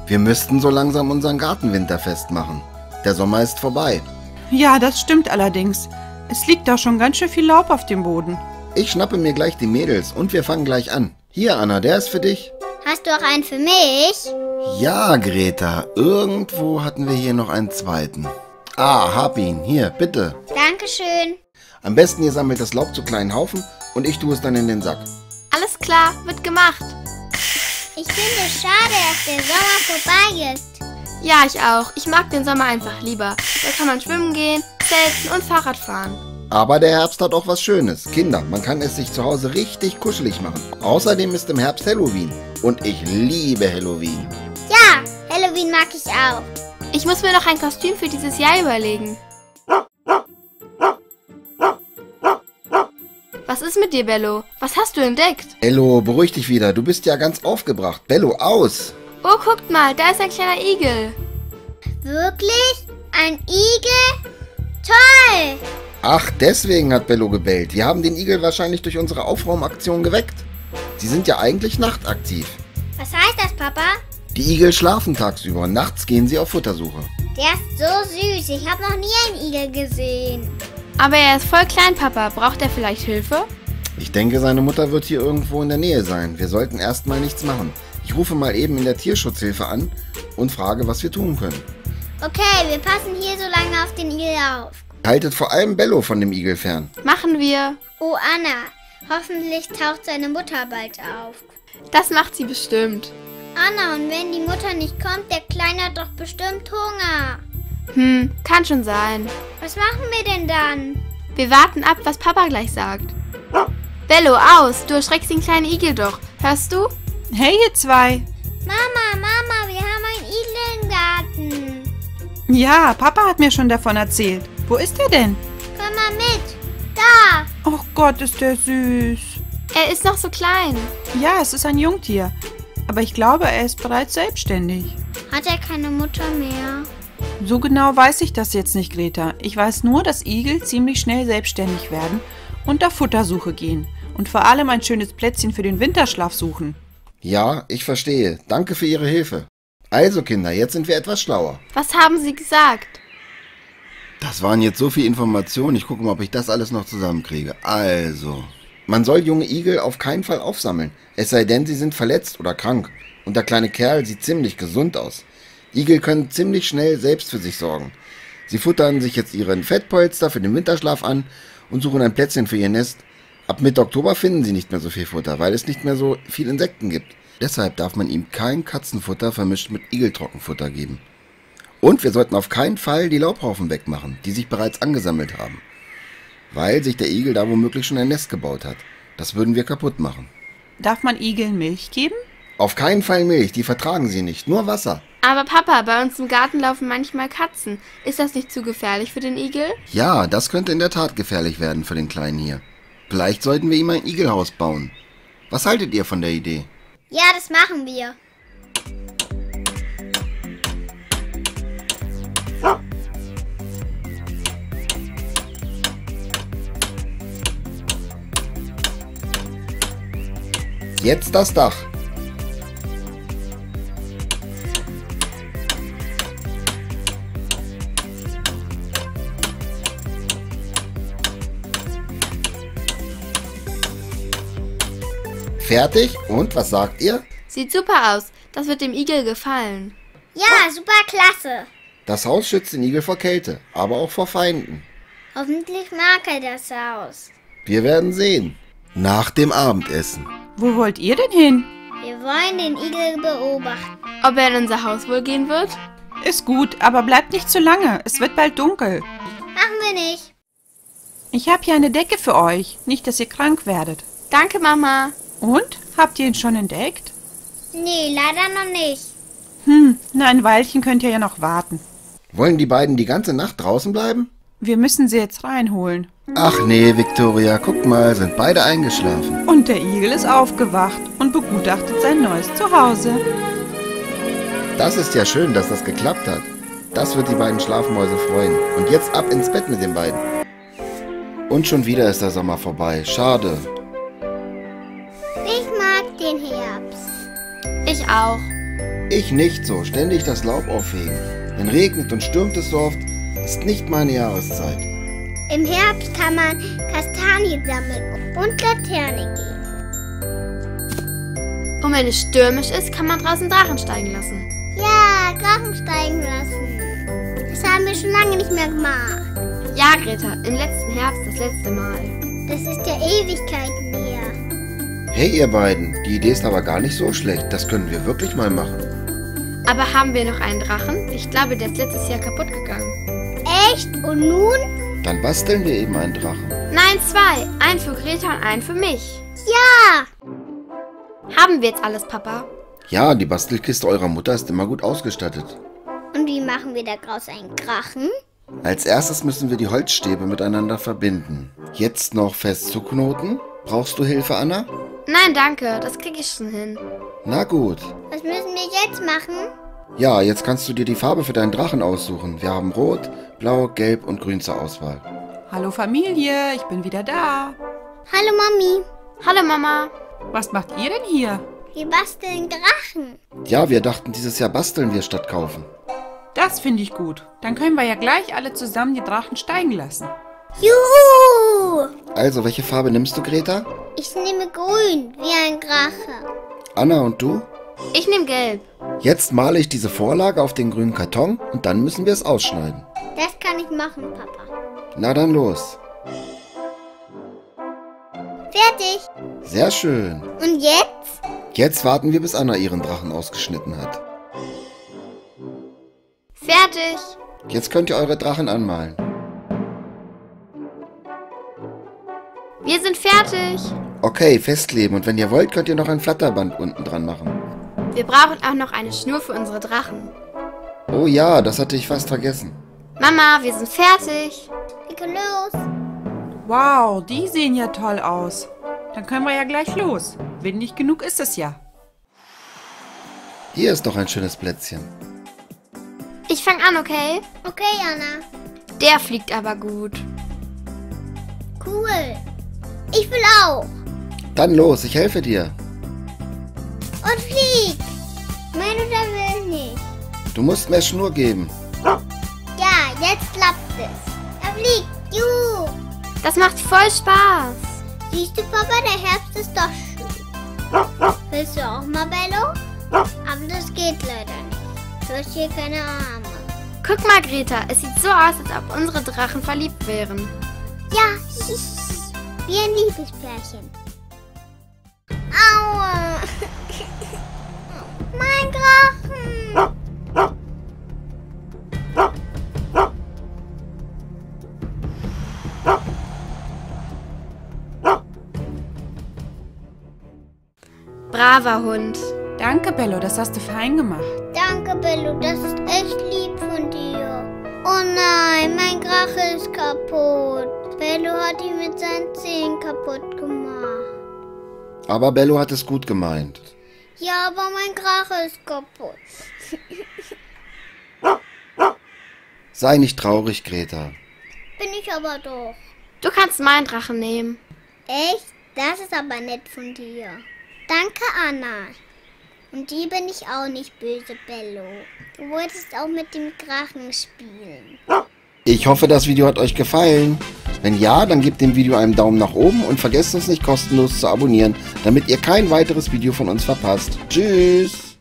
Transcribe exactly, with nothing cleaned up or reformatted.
Wir müssten so langsam unseren Gartenwinter festmachen. Der Sommer ist vorbei. Ja, das stimmt allerdings. Es liegt da schon ganz schön viel Laub auf dem Boden. Ich schnappe mir gleich die Mädels und wir fangen gleich an. Hier, Anna, der ist für dich. Hast du auch einen für mich? Ja, Greta, irgendwo hatten wir hier noch einen zweiten. Ah, hab ihn. Hier, bitte. Dankeschön. Am besten ihr sammelt das Laub zu kleinen Haufen und ich tue es dann in den Sack. Alles klar, wird gemacht. Ich finde es schade, dass der Sommer vorbei ist. Ja, ich auch. Ich mag den Sommer einfach lieber. Da kann man schwimmen gehen, zelten und Fahrrad fahren. Aber der Herbst hat auch was Schönes. Kinder, man kann es sich zu Hause richtig kuschelig machen. Außerdem ist im Herbst Halloween. Und ich liebe Halloween. Ja, Halloween mag ich auch. Ich muss mir noch ein Kostüm für dieses Jahr überlegen. Was ist mit dir, Bello? Was hast du entdeckt? Bello, beruhig dich wieder. Du bist ja ganz aufgebracht. Bello, aus! Oh, guckt mal, da ist ein kleiner Igel. Wirklich? Ein Igel? Toll! Ach, deswegen hat Bello gebellt. Wir haben den Igel wahrscheinlich durch unsere Aufraumaktion geweckt. Sie sind ja eigentlich nachtaktiv. Was heißt das, Papa? Die Igel schlafen tagsüber und nachts gehen sie auf Futtersuche. Der ist so süß. Ich habe noch nie einen Igel gesehen. Aber er ist voll klein, Papa. Braucht er vielleicht Hilfe? Ich denke, seine Mutter wird hier irgendwo in der Nähe sein. Wir sollten erstmal nichts machen. Ich rufe mal eben in der Tierschutzhilfe an und frage, was wir tun können. Okay, wir passen hier so lange auf den Igel auf. Haltet vor allem Bello von dem Igel fern. Machen wir. Oh, Anna. Hoffentlich taucht seine Mutter bald auf. Das macht sie bestimmt. Anna, und wenn die Mutter nicht kommt, der Kleine hat doch bestimmt Hunger. Hm, kann schon sein. Was machen wir denn dann? Wir warten ab, was Papa gleich sagt. Bello, aus! Du erschreckst den kleinen Igel doch. Hörst du? Hey, ihr zwei. Mama, Mama, wir haben einen Igel im Garten. Ja, Papa hat mir schon davon erzählt. Wo ist er denn? Komm mal mit. Da. Oh Gott, ist der süß. Er ist noch so klein. Ja, es ist ein Jungtier. Aber ich glaube, er ist bereits selbstständig. Hat er keine Mutter mehr? So genau weiß ich das jetzt nicht, Greta. Ich weiß nur, dass Igel ziemlich schnell selbstständig werden und auf Futtersuche gehen. Und vor allem ein schönes Plätzchen für den Winterschlaf suchen. Ja, ich verstehe. Danke für Ihre Hilfe. Also, Kinder, jetzt sind wir etwas schlauer. Was haben Sie gesagt? Das waren jetzt so viele Informationen. Ich gucke mal, ob ich das alles noch zusammenkriege. Also, man soll junge Igel auf keinen Fall aufsammeln. Es sei denn, sie sind verletzt oder krank. Und der kleine Kerl sieht ziemlich gesund aus. Igel können ziemlich schnell selbst für sich sorgen. Sie futtern sich jetzt ihren Fettpolster für den Winterschlaf an und suchen ein Plätzchen für ihr Nest. Ab Mitte Oktober finden sie nicht mehr so viel Futter, weil es nicht mehr so viel Insekten gibt. Deshalb darf man ihm kein Katzenfutter vermischt mit Igeltrockenfutter geben. Und wir sollten auf keinen Fall die Laubhaufen wegmachen, die sich bereits angesammelt haben. Weil sich der Igel da womöglich schon ein Nest gebaut hat. Das würden wir kaputt machen. Darf man Igeln Milch geben? Auf keinen Fall Milch, die vertragen sie nicht, nur Wasser. Aber Papa, bei uns im Garten laufen manchmal Katzen. Ist das nicht zu gefährlich für den Igel? Ja, das könnte in der Tat gefährlich werden für den Kleinen hier. Vielleicht sollten wir ihm ein Igelhaus bauen. Was haltet ihr von der Idee? Ja, das machen wir. Jetzt das Dach. Fertig? Und was sagt ihr? Sieht super aus. Das wird dem Igel gefallen. Ja, super klasse. Das Haus schützt den Igel vor Kälte, aber auch vor Feinden. Hoffentlich mag er das Haus. Wir werden sehen. Nach dem Abendessen. Wo wollt ihr denn hin? Wir wollen den Igel beobachten. Ob er in unser Haus wohl gehen wird? Ist gut, aber bleibt nicht zu lange. Es wird bald dunkel. Machen wir nicht. Ich habe hier eine Decke für euch. Nicht, dass ihr krank werdet. Danke, Mama. Und? Habt ihr ihn schon entdeckt? Nee, leider noch nicht. Hm, na ein Weilchen könnt ihr ja noch warten. Wollen die beiden die ganze Nacht draußen bleiben? Wir müssen sie jetzt reinholen. Ach nee, Victoria, guck mal, sind beide eingeschlafen. Und der Igel ist aufgewacht und begutachtet sein neues Zuhause. Das ist ja schön, dass das geklappt hat. Das wird die beiden Schlafmäuse freuen. Und jetzt ab ins Bett mit den beiden. Und schon wieder ist der Sommer vorbei. Schade. Ich mag den Herbst. Ich auch. Ich nicht so, ständig das Laub aufhegen. Wenn regnet und stürmt es so oft, ist nicht meine Jahreszeit. Im Herbst kann man Kastanien sammeln und Laterne gehen. Und wenn es stürmisch ist, kann man draußen Drachen steigen lassen. Ja, Drachen steigen lassen. Das haben wir schon lange nicht mehr gemacht. Ja, Greta, im letzten Herbst das letzte Mal. Das ist ja Ewigkeiten her. Hey ihr beiden, die Idee ist aber gar nicht so schlecht. Das können wir wirklich mal machen. Aber haben wir noch einen Drachen? Ich glaube, der ist letztes Jahr kaputt gegangen. Echt? Und nun? Dann basteln wir eben einen Drachen. Nein, zwei. Einen für Greta und einen für mich. Ja! Haben wir jetzt alles, Papa? Ja, die Bastelkiste eurer Mutter ist immer gut ausgestattet. Und wie machen wir daraus einen Drachen? Als erstes müssen wir die Holzstäbe miteinander verbinden. Jetzt noch fest zuknoten. Brauchst du Hilfe, Anna? Nein, danke. Das kriege ich schon hin. Na gut. Was müssen wir jetzt machen? Ja, jetzt kannst du dir die Farbe für deinen Drachen aussuchen. Wir haben Rot, Blau, Gelb und Grün zur Auswahl. Hallo Familie, ich bin wieder da. Hallo Mami. Hallo, Mama. Was macht ihr denn hier? Wir basteln Drachen. Ja, wir dachten, dieses Jahr basteln wir statt kaufen. Das finde ich gut. Dann können wir ja gleich alle zusammen die Drachen steigen lassen. Juhu! Also, welche Farbe nimmst du, Greta? Ich nehme grün, wie ein Drache. Anna und du? Ich nehme gelb. Jetzt male ich diese Vorlage auf den grünen Karton und dann müssen wir es ausschneiden. Das kann ich machen, Papa. Na dann los. Fertig. Sehr schön. Und jetzt? Jetzt warten wir, bis Anna ihren Drachen ausgeschnitten hat. Fertig. Jetzt könnt ihr eure Drachen anmalen. Wir sind fertig. Okay, festkleben und wenn ihr wollt, könnt ihr noch ein Flatterband unten dran machen. Wir brauchen auch noch eine Schnur für unsere Drachen. Oh ja, das hatte ich fast vergessen. Mama, wir sind fertig. Wir können los. Wow, die sehen ja toll aus. Dann können wir ja gleich los. Windig genug ist es ja. Hier ist doch ein schönes Plätzchen. Ich fange an, okay? Okay, Anna. Der fliegt aber gut. Cool. Ich will auch. Dann los, ich helfe dir. Und flieg. Meine Mutter will nicht. Du musst mehr Schnur geben. Ja, jetzt klappt es. Er fliegt. Juhu. Das macht voll Spaß. Siehst du, Papa, der Herbst ist doch schön. Willst du auch mal, Bello? Aber das geht leider nicht. Du hast hier keine Arme. Guck mal, Greta, es sieht so aus, als ob unsere Drachen verliebt wären. Ja, wie ein Liebespärchen. Aua. Mein Drachen. Braver Hund. Danke, Bello, das hast du fein gemacht. Danke, Bello, das ist echt lieb von dir. Oh nein, mein Drache ist kaputt. Bello hat ihn mit seinen Zähnen kaputt gemacht. Aber Bello hat es gut gemeint. Ja, aber mein Drache ist kaputt. Sei nicht traurig, Greta. Bin ich aber doch. Du kannst meinen Drachen nehmen. Echt? Das ist aber nett von dir. Danke, Anna. Und die bin ich auch nicht böse, Bello. Du wolltest auch mit dem Drachen spielen. Ich hoffe, das Video hat euch gefallen. Wenn ja, dann gebt dem Video einen Daumen nach oben und vergesst uns nicht kostenlos zu abonnieren, damit ihr kein weiteres Video von uns verpasst. Tschüss!